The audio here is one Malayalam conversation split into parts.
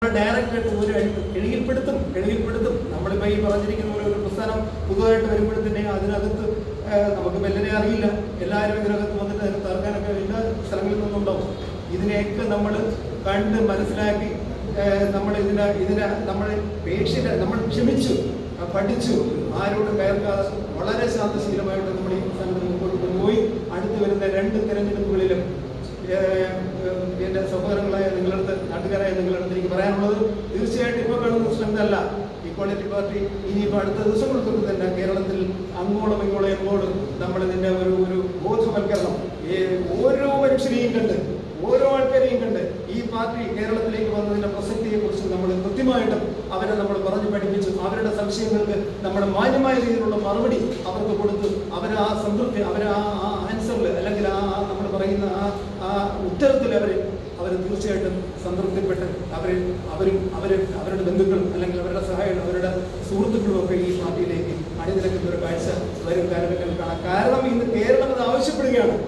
ഡയറക്റ്റായിട്ട് ഒരു എഴുകിൽപ്പെടുത്തും. നമ്മളിപ്പോൾ ഈ പറഞ്ഞിരിക്കുന്ന പോലെ ഒരു പ്രസ്ഥാനം പുതുതായിട്ട് വരുമ്പോഴത്തന്നെ അതിനകത്ത് നമുക്ക് മെല്ലനെ അറിയില്ല, എല്ലാവരും ഇതിനകത്ത് വന്നിട്ട് അതിന് തർക്കാനൊക്കെ എല്ലാ സ്ഥലങ്ങളിൽ നിന്നുണ്ടാവും. ഇതിനെയൊക്കെ നമ്മൾ കണ്ട് മനസ്സിലാക്കി നമ്മൾ നമ്മൾ ക്ഷമിച്ചു, പഠിച്ചു, ആരോടും കയർക്കാതെ വളരെ ശാന്തശീലമായിട്ട് നമ്മൾ ഈ പ്രസ്ഥാനത്തിന് മുമ്പോട്ട് കൊണ്ടുപോയി. അടുത്ത് വരുന്ന 2 തെരഞ്ഞെടുപ്പുകളിലും എൻ്റെ സഹോദരങ്ങളായ നിങ്ങളടുത്ത്, നാട്ടുകാരായ നിങ്ങളടുത്ത് എനിക്ക് പറയാനുള്ളത്, തീർച്ചയായിട്ടും ഇപ്പോൾ കാണുന്ന പ്രശ്നമല്ല ഈക്വാളിറ്റി പാർട്ടി ഇനിയിപ്പോൾ അടുത്ത ദിവസങ്ങൾക്കൊക്കെ തന്നെ കേരളത്തിൽ അങ്ങോളം ഇങ്ങോളം എങ്ങോട്ടും നമ്മളിതിൻ്റെ ഒരു ബോധവൽക്കരണം ഓരോ മനുഷ്യരെയും കണ്ട്, ഓരോ ആൾക്കാരെയും കണ്ട് ഈ പാർട്ടി കേരളത്തിലേക്ക് വന്നതിൻ്റെ പ്രസക്തിയെക്കുറിച്ച് നമ്മൾ കൃത്യമായിട്ടും അവരെ നമ്മൾ പറഞ്ഞു പഠിപ്പിച്ചു. അവരുടെ സംശയങ്ങൾക്ക് നമ്മുടെ മാന്യമായ രീതിയിലുള്ള മറുപടി അവർക്ക് കൊടുത്ത് അവരെ ആ സംതൃപ്തി, അവരെ ആ ആൻസറിൽ അല്ലെങ്കിൽ നമ്മൾ പറയുന്ന ആ ഉത്തരത്തിൽ അവർ തീർച്ചയായിട്ടും സംതൃപ്തിപ്പെട്ട് അവരുടെ ബന്ധുക്കളും അല്ലെങ്കിൽ അവരുടെ സഹായികളും അവരുടെ സുഹൃത്തുക്കളും ഒക്കെ ഈ പാർട്ടിയിലേക്ക് അണിനിരക്കുന്ന ഒരു കാഴ്ച വരും കാലഘട്ടത്തിൽ കാണാം. കാരണം ഇന്ന് കേരളം അത് ആവശ്യപ്പെടുകയാണ്.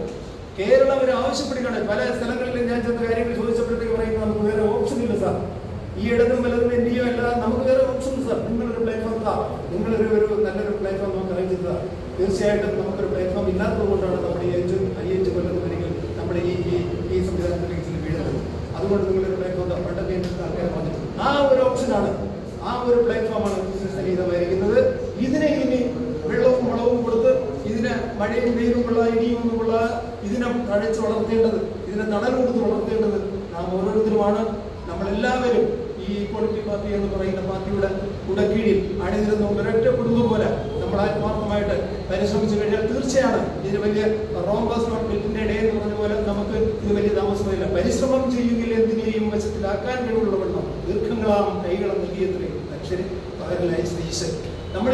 പല സ്ഥലങ്ങളിലും ഞാൻ ചെന്ന കാര്യങ്ങൾ ചോദിച്ചപ്പോഴത്തേക്ക് പറയുന്നത് നമുക്ക് വേറെ ഓപ്ഷൻ ഇല്ല സാർ, ഈ ഇടതും വലതും എൻഡിയോ അല്ല, നമുക്ക് വേറെ ഓപ്ഷൻ സാർ, നിങ്ങളൊരു പ്ലാറ്റ്ഫോം നിങ്ങളൊരു നല്ലൊരു പ്ലാറ്റ്ഫോം നമുക്ക് അറേഞ്ച് ചെയ്താൽ. തീർച്ചയായിട്ടും നമുക്കൊരു പ്ലാറ്റ്ഫോം ഇല്ലാത്തത് കൊണ്ടാണ് നമ്മുടെ ഈ 5 കൊല്ലത്തിലെങ്കിൽ നമ്മുടെ ഈ സംവിധാനത്തിലേക്ക് വീഴുന്നത്. അതുകൊണ്ട് നിങ്ങളൊരു പ്ലാറ്റ്ഫോം പണ്ടൊക്കെ ആൾക്കാരെ പറഞ്ഞിട്ടുണ്ട്. ആ ഒരു ഓപ്ഷനാണ്, ആ ഒരു പ്ലാറ്റ്ഫോമാണ് സന്നിഹിതമായിരിക്കുന്നത്. ഇതിനെ ഇനി വെള്ളവും വളവും കൊടുത്ത് ഇതിനെ മഴയും വെയിലും കൊള്ള ഇടിയും ഒന്നും കൊള്ള ഇതിനെ തഴച്ച് വളർത്തേണ്ടത്, ഇതിനെ തണൽ കൊടുത്ത് വളർത്തേണ്ടത് നാം ഓരോരുത്തരുമാണ്. നമ്മളെല്ലാവരും ഈ ഈക്വാളിറ്റി പാർട്ടി എന്ന് പറയുന്ന പാർട്ടിയുടെ കുടക്കീഴിൽ അണിനിരുന്ന ഒരൊറ്റ കുടുംബം പോലെ നമ്മൾ ആത്മാർത്ഥമായിട്ട് പരിശ്രമിച്ചു കഴിഞ്ഞാൽ തീർച്ചയാണ് ഇതിന് വലിയ റോംബസ് നോട്ട് ബിൽറ്റിന്റെ ഇടയിൽ എന്ന് പറഞ്ഞ പോലെ നമുക്ക് ഇത് വലിയ താമസമില്ല. പരിശ്രമം ചെയ്യുകയിൽ എന്തിനേയും വശത്തിലാക്കാൻ കഴിവുള്ള വണ്ണം ദീർഘങ്ങളാം കൈകളും നൽകിയത്രയും അക്ഷരി പകരലായി ഈശ്വരൻ. നമ്മൾ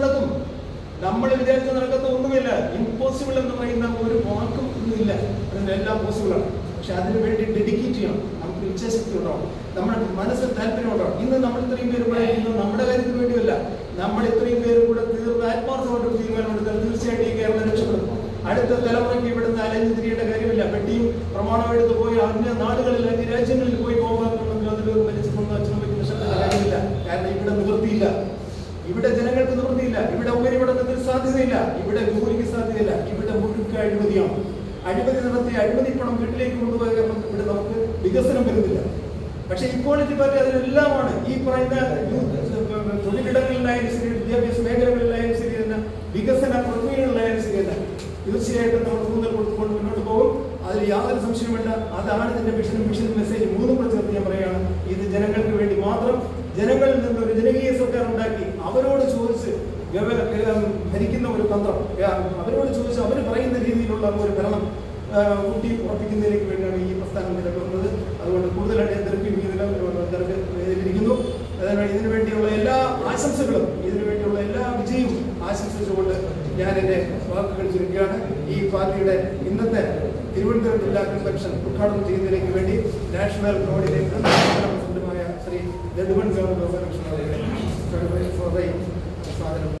വിചാരിച്ച നടക്കുന്ന ഒന്നുമില്ല. ഇമ്പോസിബിൾ എന്ന് പറയുന്ന ഒരു വാക്കും ഒന്നുമില്ല, അതിനെല്ലാം പോസിബിളാണ്. പക്ഷെ അതിനു വേണ്ടി ഡെഡിക്കേറ്റ് ചെയ്യണം, നമുക്ക് ഇച്ഛാശക്തി ഉണ്ടാവണം, നമ്മുടെ മനസ്സിൽ താല്പര്യം ഉണ്ടാവണം. ഇന്ന് നമ്മൾ ഇത്രയും പേര് പറയുന്നത് നമ്മുടെ കാര്യത്തിന് വേണ്ടിയല്ല, നമ്മൾ ഇത്രയും പേരും കൂടെ തീർന്ന ആത്മാർത്ഥമായിട്ട് തീരുമാനമെടുത്താൽ തീർച്ചയായിട്ടും ഈ കേരളം രക്ഷപ്പെടും. അടുത്ത തലമുറയ്ക്ക് ഇവിടുന്ന് അലഞ്ഞു തിരിയേണ്ട കാര്യമില്ല. പെട്ടിയും പ്രമാണമെടുത്ത് പോയി അന്യ നാടുകളിൽ, അന്യ രാജ്യങ്ങളിൽ പോയി പോകാമെന്നുണ്ടെങ്കിൽ അതിലൊരു മരിച്ചിട്ടൊന്നും അച്ഛനും നഷ്ടപ്പെട്ട കാര്യമില്ല. കാരണം ഇവിടെ നിവൃത്തിയില്ല, ഇവിടെ ജനങ്ങൾക്ക് നിവൃത്തിയില്ല, ഇവിടെ ഉപരിപഠനത്തിന് സാധ്യതയില്ല, ഇവിടെ ജോലിക്ക് സാധ്യതയില്ല, ഇവിടെ മുഴുക്ക അഴിമതിയാണ്. അഴിമതി നടത്തി അഴിമതി പണം വീട്ടിലേക്ക് കൊണ്ടുപോയ ഇവിടെ നമുക്ക് വികസനം വരുന്നില്ല. പക്ഷെ ഇക്വാളിറ്റി പാർട്ടി അതിനെല്ലാമാണ്. ഈ പറയുന്ന തൊഴിലിടങ്ങളിലായാലും ശരി, വിദ്യാഭ്യാസ മേഖലകളിലായാലും ശരി തന്നെ, വികസന പ്രക്രിയകളിലായാലും ശരി തന്നെ തീർച്ചയായിട്ടും നമ്മൾ ഊന്നൽ കൊടുത്തുകൊണ്ട് മുന്നോട്ട് പോകും. അതിൽ യാതൊരു സംശയമില്ല. അതാണ് ഇതിന്റെ മിഷൻ മെസ്സേജ് 3 കൂടെ ചേർത്ത് ഞാൻ പറയുകയാണ്. ഇത് ജനങ്ങൾക്ക് വേണ്ടി മാത്രം, ജനങ്ങളിൽ നിന്ന് ഒരു ജനകീയ സർക്കാർ ഉണ്ടാക്കി അവരോട് ചോദിച്ച് ഭരിക്കുന്ന ഒരു തന്ത്രം, അവരോട് ചോദിച്ച് അവർ പറയുന്ന രീതിയിലുള്ള ഒരു ഭരണം ഊട്ടി ഉറപ്പിക്കുന്നതിലേക്ക് വേണ്ടിയാണ് ഈ പ്രസ്ഥാനം നിലകൊള്ളുന്നത്. അതുകൊണ്ട് കൂടുതലായിട്ട് ഞാൻ തിരക്കിയിരിക്കുന്നു. ഇതിനു വേണ്ടിയുള്ള എല്ലാ ആശംസകളും, ഇതിനു വേണ്ടിയുള്ള എല്ലാ വിജയവും ആശംസിച്ചുകൊണ്ട് ഞാൻ എൻ്റെ വാക്കുകൾ ചുരുക്കുകയാണ്. ഈ പാർട്ടിയുടെ ഇന്നത്തെ തിരുവനന്തപുരം ജില്ലാ കൺവെൻഷൻ ഉദ്ഘാടനം ചെയ്യുന്നതിലേക്ക് വേണ്ടി നാഷണൽ കോർഡിനേറ്റർ പ്രസിഡന്റുമായ ശ്രീ നെടുമൺ ഗവർണർ